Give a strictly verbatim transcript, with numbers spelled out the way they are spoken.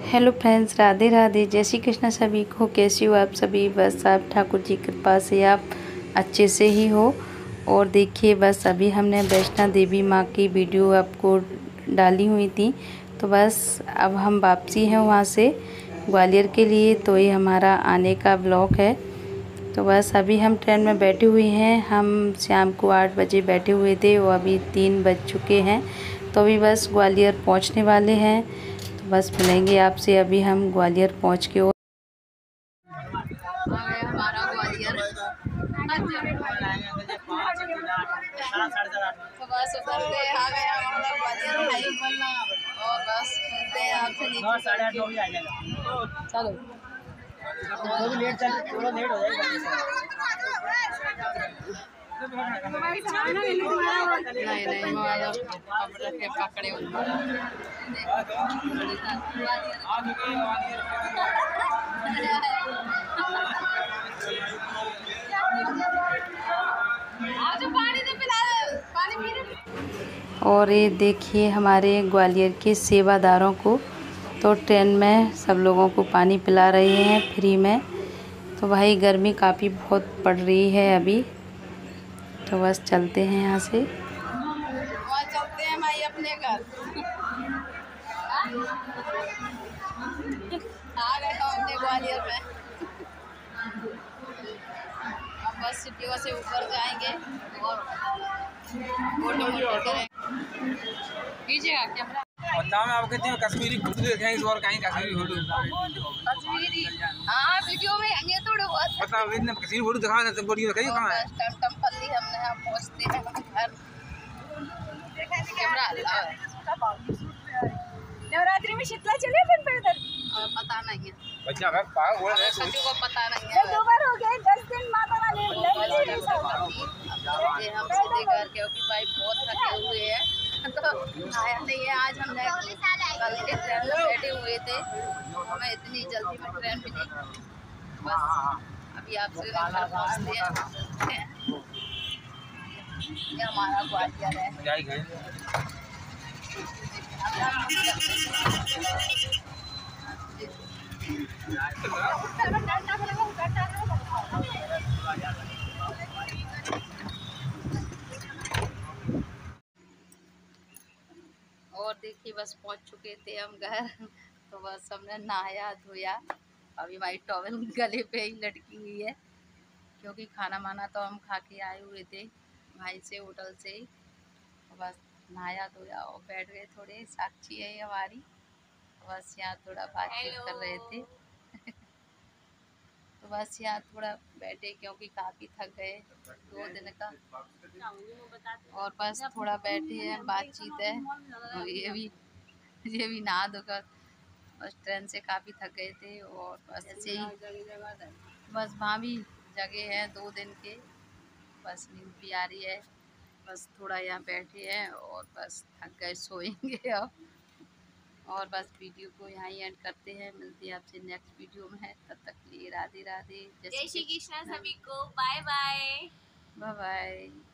Hello friends, Radhe Radhe, जय श्री कृष्ण सभी को। कैसी हो आप सभी? बस आप ठाकुर जी की कृपा से आप अच्छे से ही हो। और देखिए, बस अभी हमने वैष्णो देवी माँ की वीडियो आपको डाली हुई थी, तो बस अब हम वापसी हैं वहाँ से ग्वालियर के लिए। तो ये हमारा आने का ब्लॉग है। तो बस अभी हम ट्रेन में बैठे हुए हैं। हम शाम को आठ बजे बैठे हुए थे और अभी तीन बज चुके हैं। तो अभी बस ग्वालियर पहुँचने वाले हैं। तो बस मिलेंगे आपसे अभी हम ग्वालियर पहुँच के। और हमारा ग्वालियर तो बस उतर गए, आ गया हमारा ग्वालियर भाई। और बस मिलते हैं आपसे नीचे। साढ़े आठ बजे आ जाएगा। चलो थोड़ा लेट चल थोड़ा लेट हो जाएगा। नहीं नहीं हमारा पकड़े पकड़े और ये देखिए हमारे ग्वालियर के सेवादारों को, तो ट्रेन में सब लोगों को पानी पिला रहे हैं फ्री में। तो भाई गर्मी काफ़ी बहुत पड़ रही है अभी। तो बस चलते हैं यहाँ से और चलते हैं भाई अपने घर। आ गए हम अपने ग्वालियर में। अब बस सीढ़ियों से ऊपर जाएंगे और कैमरा बताओ मैं आपको कहती हूँ कश्मीरी फोटो देखें इस बार कहीं कश्मीरी फोटो कश्मीरी। हाँ वीडियो में आएंगे थोड़े बहुत। बताओ इतने कश्मीरी फोटो दिखा ना तो वीडियो कहीं कहाँ है? टमटमपल्ली हमने हम पहुँचते हैं घर। कैमरा नवरात्रि में शीतला चले अपन पर उधर पता नहीं है बच्चा मैं पागल बोल रहा है सच्ची को पता नहीं है। दो बार हो गए, दस दिन माता रानी हम सीधे घर क्योंकि भाई बहुत थके हुए हैं। तो आया नहीं है आज। हमने कल के ट्रेन में बैठे हुए थे, हमें इतनी जल्दी में ट्रेन मिली। बस अभी आपसे घर पहुँचते हैं। ये हमारा ग्वालियर है। और देखिए बस पहुंच चुके थे हम घर। तो बस हमने नहाया धोया। अभी हमारी टॉवेल गले पे ही लटकी हुई है क्योंकि खाना माना तो हम खा के आए हुए थे भाई से होटल से ही। तो बस नहाया धोया और बैठ गए। थोड़े साक्षी है हमारी, बस यहाँ थोड़ा बातचीत कर रहे थे। तो बस यहाँ थोड़ा बैठे क्योंकि काफ़ी थक गए दो दिन का। और बस थोड़ा बैठे हैं, बातचीत है। और ये भी ये भी नहा धोकर बस ट्रेन से काफ़ी थक गए थे। और बस ऐसे ही बस वहाँ भी जगह है दो दिन के, बस नींद भी आ रही है। बस थोड़ा यहाँ बैठे हैं और बस थक गए, सोएंगे अब। और बस वीडियो को यहाँ ही एंड करते हैं। मिलते हैं आपसे नेक्स्ट वीडियो में। तब तक के लिए राधे राधे, जय श्री कृष्ण सभी को। Bye bye bye bye.